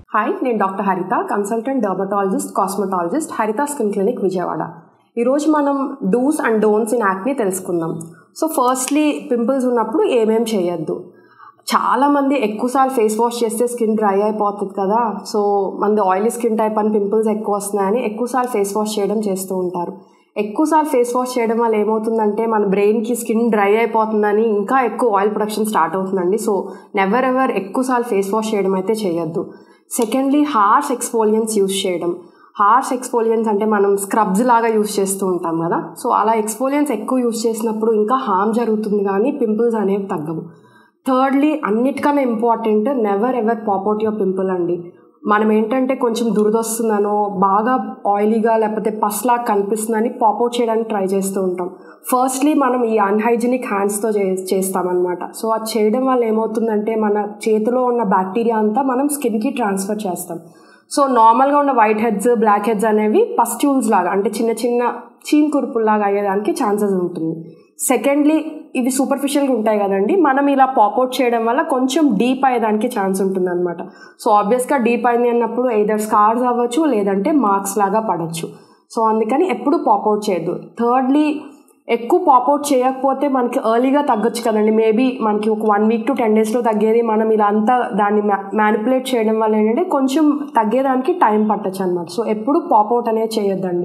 Hi, నేను doctor Haritha, consultant dermatologist, cosmetologist, Haritha skin clinic, Vijayawada. ఈరోజు మనం dos and don'ts in acne తెలుసుకుందాం. సో ఫస్ట్లీ, పింపుల్స్ ఉన్నప్పుడు ఏమేం చేయొద్దు. చాలామంది ఎక్కువసార్లు ఫేస్ వాష్ చేస్తే స్కిన్ డ్రై అయిపోతుంది కదా, సో మనది ఆయిలీ స్కిన్ టైప్ అని పింపుల్స్ ఎక్కువ వస్తున్నాయని ఎక్కువసార్లు ఫేస్ వాష్ చేయడం చేస్తూ ఉంటారు. ఎక్కువసార్లు ఫేస్ వాష్ చేయడం వల్ల ఏమవుతుందంటే మన బ్రెయిన్కి స్కిన్ డ్రై అయిపోతుందని ఇంకా ఎక్కువ ఆయిల్ ప్రొడక్షన్ స్టార్ట్ అవుతుందండి. సో నెవర్ ఎవర్ ఎక్కువసార్లు ఫేస్ వాష్ చేయడం అయితే చేయొద్దు. సెకండ్లీ, హార్ష్ ఎక్స్ఫోలియన్స్ యూస్ చేయడం. హార్ష్ ఎక్స్ఫోలియన్స్ అంటే మనం స్క్రబ్స్ లాగా యూస్ చేస్తూ ఉంటాం కదా, సో అలా ఎక్స్ఫోలియన్స్ ఎక్కువ యూస్ చేసినప్పుడు ఇంకా హార్మ్ జరుగుతుంది కానీ పింపుల్స్ అనేవి తగ్గవు. థర్డ్లీ, అన్నిటికన్నా important, never ever pop out your pimple అండి. మనం ఏంటంటే కొంచెం దురదొస్తుందనో, బాగా ఆయిలీగా లేకపోతే పస్లాగా కనిపిస్తుందని పాప్అవుట్ చేయడానికి ట్రై చేస్తూ ఉంటాం. ఫస్ట్లీ మనం ఈ అన్హైజీనిక్ హ్యాండ్స్తో చేస్తామన్నమాట. సో అది చేయడం వల్ల ఏమవుతుందంటే మన చేతిలో ఉన్న బ్యాక్టీరియా అంతా మనం స్కిన్కి ట్రాన్స్ఫర్ చేస్తాం. సో నార్మల్గా ఉన్న వైట్ హెడ్స్, బ్లాక్ హెడ్స్ అనేవి పస్ట్యూల్స్ లాగా, అంటే చిన్న చిన్న చీమ్ కురుపుల్లాగా అయ్యేదానికి ఛాన్సెస్ ఉంటుంది. సెకండ్లీ, ఇవి సూపర్ఫిషియల్గా ఉంటాయి కదండి, మనం ఇలా పాప్అవుట్ చేయడం వల్ల కొంచెం డీప్ అయ్యేదానికి ఛాన్స్ ఉంటుంది అనమాట. సో ఆబ్వియస్గా డీప్ అయింది అన్నప్పుడు ఎయిదర్ స్కార్స్ అవ్వచ్చు, లేదంటే మార్క్స్ లాగా పడవచ్చు. సో అందుకని ఎప్పుడు పాప్అవుట్ చేయొద్దు. థర్డ్లీ, ఎక్కువ పాప్అవుట్ చేయకపోతే మనకి ఎర్లీగా తగ్గొచ్చు కదండి. మేబీ మనకి ఒక 1 week to 10 daysలో తగ్గేది మనం ఇలా అంతా దాన్ని మ్యానిపులేట్ చేయడం వల్ల ఏంటంటే కొంచెం తగ్గేదానికి టైం పట్టచ్చు అనమాట. సో ఎప్పుడు పాప్అవుట్ అనేది చేయొద్దండి.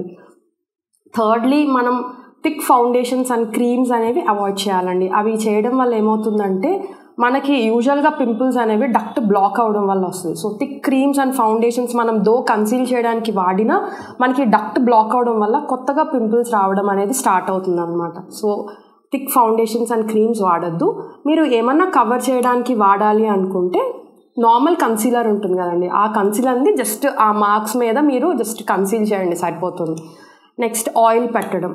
థర్డ్లీ, మనం థిక్ ఫౌండేషన్స్ అండ్ క్రీమ్స్ అనేవి అవాయిడ్ చేయాలండి. అవి చేయడం వల్ల ఏమవుతుందంటే మనకి యూజువల్గా పింపుల్స్ అనేవి డక్ట్ బ్లాక్ అవడం వల్ల వస్తుంది. So thick creams and foundations మనం కన్సీల్ చేయడానికి వాడినా మనకి డక్ట్ బ్లాక్ అవడం వల్ల కొత్తగా పింపుల్స్ రావడం అనేది స్టార్ట్ అవుతుంది అనమాట. So thick foundations and creams వాడద్దు. మీరు ఏమన్నా కవర్ చేయడానికి వాడాలి అనుకుంటే నార్మల్ కన్సీలర్ ఉంటుంది కదండి, ఆ కన్సీలర్ని జస్ట్ ఆ మార్క్స్ మీద మీరు జస్ట్ కన్సీల్ చేయండి, సరిపోతుంది. నెక్స్ట్, ఆయిల్ పెట్టడం.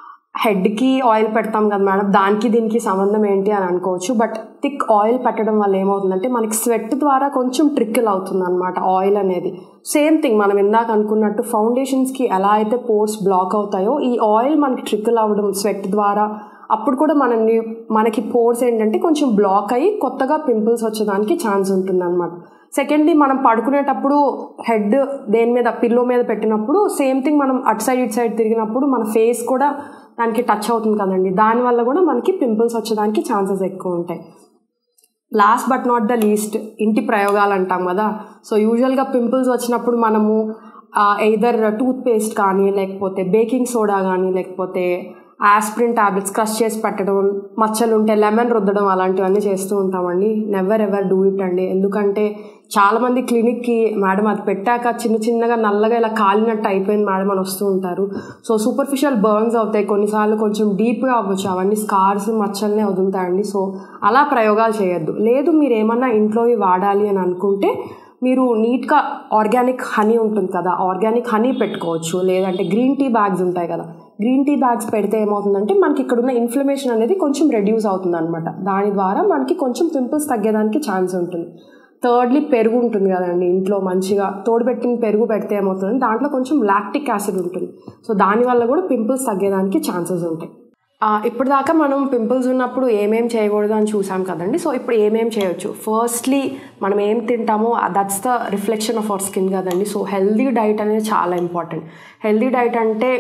హెడ్కి ఆయిల్ పెడతాం కదా మేడం, దానికి దీనికి సంబంధం ఏంటి అని అనుకోవచ్చు. బట్ థిక్ ఆయిల్ పెట్టడం వల్ల ఏమవుతుందంటే మనకి స్వెట్ ద్వారా కొంచెం ట్రికిల్ అవుతుంది అనమాట ఆయిల్ అనేది. సేమ్ థింగ్ మనం ఇందాక అనుకున్నట్టు ఫౌండేషన్స్కి ఎలా అయితే పోర్స్ బ్లాక్ అవుతాయో, ఈ ఆయిల్ మనకి ట్రికిల్ అవ్వడం స్వెట్ ద్వారా, అప్పుడు కూడా మనకి పోర్స్ ఏంటంటే కొంచెం బ్లాక్ అయ్యి కొత్తగా పింపుల్స్ వచ్చేదానికి ఛాన్స్ ఉంటుంది అనమాట. సెకండ్లీ, మనం పడుకునేటప్పుడు హెడ్ దేని మీద, పిల్లో మీద పెట్టినప్పుడు సేమ్ థింగ్ మనం అటు సైడ్ ఇటు సైడ్ తిరిగినప్పుడు మన ఫేస్ కూడా దానికి టచ్ అవుతుంది కదండి, దానివల్ల కూడా మనకి పింపుల్స్ వచ్చేదానికి ఛాన్సెస్ ఎక్కువ ఉంటాయి. Last but not the least, ఇంటి ప్రయోగాలు అంటాం కదా. సో యూజువల్గా పింపుల్స్ వచ్చినప్పుడు మనము ఎయిదర్ టూత్ పేస్ట్ కానీ, లేకపోతే బేకింగ్ సోడా కానీ, లేకపోతే ఆస్ప్రిన్ టాబ్లెట్స్ క్రష్ చేసి పెట్టడం, మచ్చలు ఉంటే లెమన్ రుద్దడం, అలాంటివన్నీ చేస్తూ ఉంటామండి. నెవర్ ఎవర్ డూ ఇట్ అండి. ఎందుకంటే చాలామంది క్లినిక్కి మేడం అది పెట్టాక చిన్న చిన్నగా నల్లగా ఇలా కాలినట్టు అయిపోయింది మేడం అని వస్తూ ఉంటారు. సో సూపర్ఫిషియల్ బర్న్స్ అవుతాయి, కొన్నిసార్లు కొంచెం డీప్గా అవ్వచ్చు, అవన్నీ స్కార్స్ మచ్చలనే వదులుతాయండి. సో అలా ప్రయోగాలు చేయొద్దు. లేదు, మీరు ఏమన్నా ఇంట్లోవి వాడాలి అని అనుకుంటే మీరు నీట్గా ఆర్గానిక్ హనీ ఉంటుంది కదా, ఆర్గానిక్ హనీ పెట్టుకోవచ్చు. లేదంటే గ్రీన్ టీ బ్యాగ్స్ ఉంటాయి కదా, గ్రీన్ టీ బ్యాగ్స్ పెడితే ఏమవుతుందంటే మనకి ఇక్కడ ఉన్న ఇన్ఫ్లమేషన్ అనేది కొంచెం రెడ్యూస్ అవుతుంది అనమాట. దాని ద్వారా మనకి కొంచెం పింపుల్స్ తగ్గేదానికి ఛాన్స్ ఉంటుంది. థర్డ్లీ, పెరుగు ఉంటుంది కదండి ఇంట్లో, మంచిగా తోడుపెట్టిన పెరుగు పెడితే ఏమవుతుందంటే దాంట్లో కొంచెం లాక్టిక్ యాసిడ్ ఉంటుంది. సో దానివల్ల కూడా పింపుల్స్ తగ్గేదానికి ఛాన్సెస్ ఉంటాయి. ఇప్పుడు దాకా మనం పింపుల్స్ ఉన్నప్పుడు ఏమేం చేయకూడదు అని చూసాం కదండి. సో ఇప్పుడు ఏమేం చేయొచ్చు. ఫస్ట్లీ, మనం ఏం తింటామో that's the reflection of our skin కదండి. సో హెల్దీ డైట్ అనేది చాలా ఇంపార్టెంట్. హెల్దీ డైట్ అంటే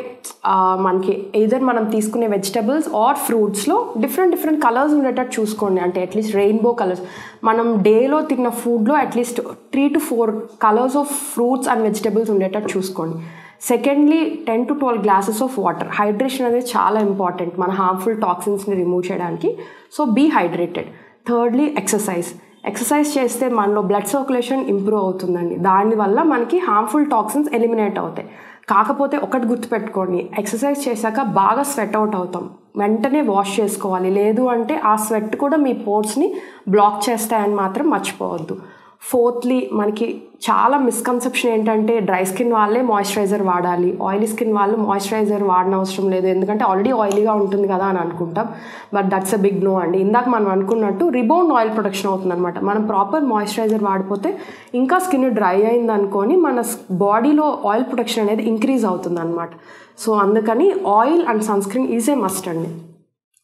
మనకి ఎయిదర్ మనం తీసుకునే వెజిటబుల్స్ ఆర్ ఫ్రూట్స్లో డిఫరెంట్ కలర్స్ ఉండేటట్టు చూసుకోండి. అంటే అట్లీస్ట్ రెయిన్బో కలర్స్, మనం డేలో తిన్న ఫుడ్లో at least 3 to 4 colours of fruits and vegetables ఉండేటట్టు చూసుకోండి. Secondly, 10 to 12 glasses of water. Hydration అనేది చాలా ఇంపార్టెంట్ మన హార్మ్ఫుల్ టాక్సిన్స్ని రిమూవ్ చేయడానికి. So be hydrated. Thirdly, exercise చేస్తే మనలో బ్లడ్ సర్క్యులేషన్ ఇంప్రూవ్ అవుతుందండి. దానివల్ల మనకి హార్మ్ఫుల్ టాక్సిన్స్ ఎలిమినేట్ అవుతాయి. కాకపోతే ఒకటి గుర్తుపెట్టుకోండి, ఎక్సర్సైజ్ చేశాక బాగా స్వెట్ అవుట్ అవుతాం, వెంటనే వాష్ చేసుకోవాలి. లేదు అంటే ఆ స్వెట్ కూడా మీ పోర్స్ని బ్లాక్ చేస్తాయని మాత్రం మర్చిపోవద్దు. ఫోర్త్లీ, మనకి చాలా మిస్కన్సెప్షన్ ఏంటంటే డ్రై స్కిన్ వాళ్ళే మాయిశ్చరైజర్ వాడాలి, ఆయిలీ స్కిన్ వాళ్ళు మాయిశ్చరైజర్ వాడనవసరం అవసరం లేదు, ఎందుకంటే ఆల్రెడీ ఆయిలీగా ఉంటుంది కదా అని అనుకుంటాం. But that's a big no అండి. ఇందాక మనం అనుకున్నట్టు రిబౌండ్ ఆయిల్ ప్రొడక్షన్ అవుతుంది అనమాట. మనం ప్రాపర్ మాయిశ్చరైజర్ వాడిపోతే ఇంకా స్కిన్ డ్రై అయింది అనుకొని మన బాడీలో ఆయిల్ ప్రొడక్షన్ అనేది ఇంక్రీజ్ అవుతుంది అనమాట. సో అందుకని oil and sunscreen is a must అండి.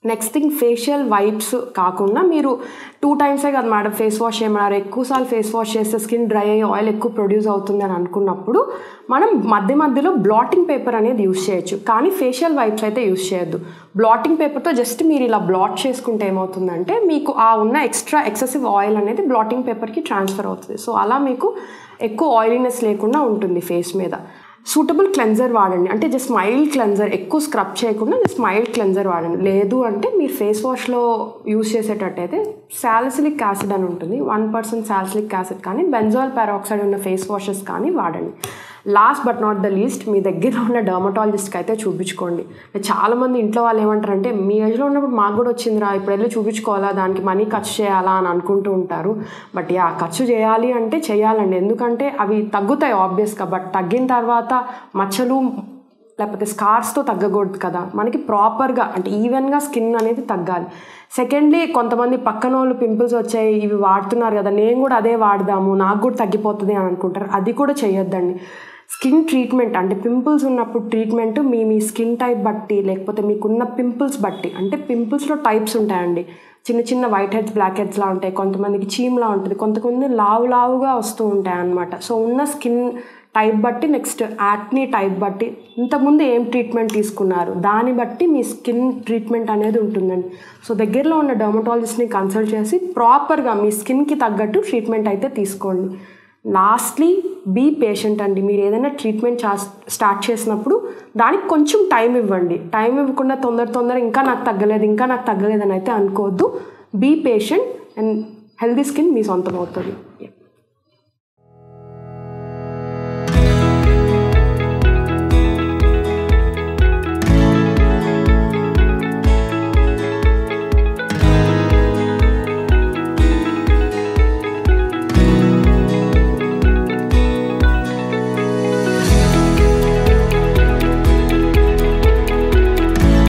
నెక్స్ట్ థింగ్ ఫేషియల్ వైప్స్ కాకుండా మీరు 2 టైమ్సే కదా మేడం ఫేస్ వాష్ చేయమన్నారు, ఎక్కువసార్లు ఫేస్ వాష్ చేస్తే స్కిన్ డ్రై అయ్యి ఆయిల్ ఎక్కువ ప్రొడ్యూస్ అవుతుంది అని అనుకున్నప్పుడు మనం మధ్యలో బ్లాటింగ్ పేపర్ అనేది యూస్ చేయొచ్చు, కానీ ఫేషియల్ వైప్స్ అయితే యూస్ చేయొద్దు. బ్లాటింగ్ పేపర్తో జస్ట్ మీరు ఇలా బ్లాట్ చేసుకుంటే ఏమవుతుందంటే మీకు ఆ ఉన్న ఎక్సెసివ్ ఆయిల్ అనేది బ్లాటింగ్ పేపర్కి ట్రాన్స్ఫర్ అవుతుంది. సో అలా మీకు ఎక్కువ ఆయిలీనెస్ లేకుండా ఉంటుంది ఫేస్ మీద. సూటబుల్ క్లెన్జర్ వాడండి, అంటే జస్ట్ మైల్డ్ క్లెన్జర్, ఎక్కువ స్క్రబ్ చేయకుండా జస్ట్ మైల్డ్ క్లెన్జర్ వాడండి. లేదు అంటే మీరు ఫేస్ వాష్లో యూస్ చేసేటట్టయితే సాలిసిలిక్ యాసిడ్ అని ఉంటుంది, 1% సాలిసిలిక్ యాసిడ్ కానీ బెంజాల్ పెరాక్సైడ్ ఉన్న ఫేస్ వాషెస్ కానీ వాడండి. Last but not the least, మీ దగ్గర ఉన్న డర్మటాలజిస్ట్కి అయితే చూపించుకోండి. చాలామంది ఇంట్లో వాళ్ళు ఏమంటారంటే మీ ఏజ్లో ఉన్నప్పుడు మాకు కూడా వచ్చిందిరా, ఇప్పుడు వెళ్ళి చూపించుకోవాలా, దానికి మనీ ఖర్చు చేయాలా అని అనుకుంటూ ఉంటారు. బట్ ఖర్చు చేయాలి అంటే చేయాలండి, ఎందుకంటే అవి తగ్గుతాయి ఆబ్వియస్గా. బట్ తగ్గిన తర్వాత మచ్చలు లేకపోతే స్కార్స్తో తగ్గకూడదు కదా, మనకి ప్రాపర్గా అంటే ఈవెన్గా స్కిన్ అనేది తగ్గాలి. సెకండ్లీ, కొంతమంది పక్కన వాళ్ళు పింపుల్స్ వచ్చాయి ఇవి వాడుతున్నారు కదా, నేను కూడా అదే వాడదాము నాకు కూడా తగ్గిపోతుంది అని అనుకుంటారు. అది కూడా చేయొద్దండి. స్కిన్ ట్రీట్మెంట్ అంటే పింపుల్స్ ఉన్నప్పుడు ట్రీట్మెంట్ మీ స్కిన్ టైప్ బట్టి, లేకపోతే మీకున్న పింపుల్స్ బట్టి, అంటే పింపుల్స్లో టైప్స్ ఉంటాయండి. చిన్న వైట్ హెడ్స్ బ్లాక్ హెడ్స్లా ఉంటాయి, కొంతమందికి చీమ్లా ఉంటుంది, కొంతమంది లావుగా వస్తూ ఉంటాయి అన్నమాట. సో ఉన్న స్కిన్ టైప్ బట్టి, నెక్స్ట్ యాక్నీ టైప్ బట్టి, ఇంతకుముందు ఏం ట్రీట్మెంట్ తీసుకున్నారు దాన్ని బట్టి మీ స్కిన్ ట్రీట్మెంట్ అనేది ఉంటుందండి. సో దగ్గరలో ఉన్న డర్మటాలజిస్ట్ని కన్సల్ట్ చేసి ప్రాపర్గా మీ స్కిన్కి తగ్గట్టు ట్రీట్మెంట్ అయితే తీసుకోండి. లాస్ట్లీ, బీ పేషెంట్ అండి. మీరు ఏదైనా ట్రీట్మెంట్ స్టార్ట్ చేసినప్పుడు దానికి కొంచెం టైం ఇవ్వండి. టైం ఇవ్వకుండా తొందర ఇంకా నాకు తగ్గలేదు అని అయితే అనుకోవద్దు. Be patient and healthy skin మీ సొంతం అవుతుంది.